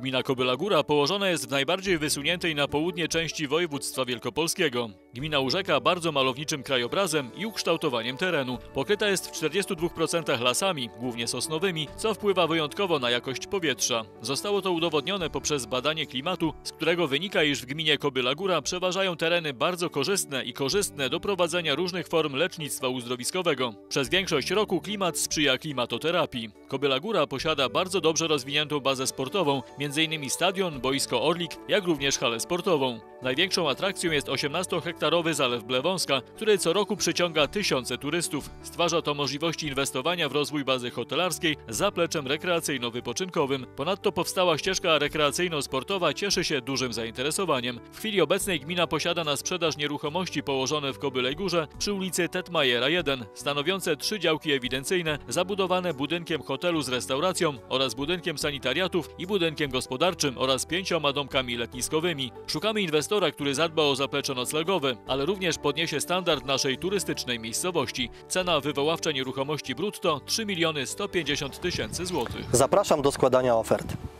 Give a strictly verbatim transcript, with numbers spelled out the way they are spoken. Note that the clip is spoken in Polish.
Gmina Kobyla Góra położona jest w najbardziej wysuniętej na południe części województwa wielkopolskiego. Gmina urzeka bardzo malowniczym krajobrazem i ukształtowaniem terenu. Pokryta jest w czterdziestu dwóch procentach lasami, głównie sosnowymi, co wpływa wyjątkowo na jakość powietrza. Zostało to udowodnione poprzez badanie klimatu, z którego wynika, iż w gminie Kobyla Góra przeważają tereny bardzo korzystne i korzystne do prowadzenia różnych form lecznictwa uzdrowiskowego. Przez większość roku klimat sprzyja klimatoterapii. Kobyla Góra posiada bardzo dobrze rozwiniętą bazę sportową, między innymi stadion, boisko Orlik, jak również halę sportową. Największą atrakcją jest osiemnastohektarowy Zalew Blewąska, który co roku przyciąga tysiące turystów. Stwarza to możliwości inwestowania w rozwój bazy hotelarskiej z zapleczem rekreacyjno-wypoczynkowym. Ponadto powstała ścieżka rekreacyjno-sportowa cieszy się dużym zainteresowaniem. W chwili obecnej gmina posiada na sprzedaż nieruchomości położone w Kobylej Górze przy ulicy Tetmajera jeden, stanowiące trzy działki ewidencyjne zabudowane budynkiem hotelu z restauracją oraz budynkiem sanitariatów i budynkiem gospodarczym oraz pięcioma domkami letniskowymi. Szukamy inwestora, który zadba o zaplecze noclegowe, ale również podniesie standard naszej turystycznej miejscowości. Cena wywoławcza nieruchomości brutto trzy miliony sto pięćdziesiąt tysięcy złotych. Zapraszam do składania ofert.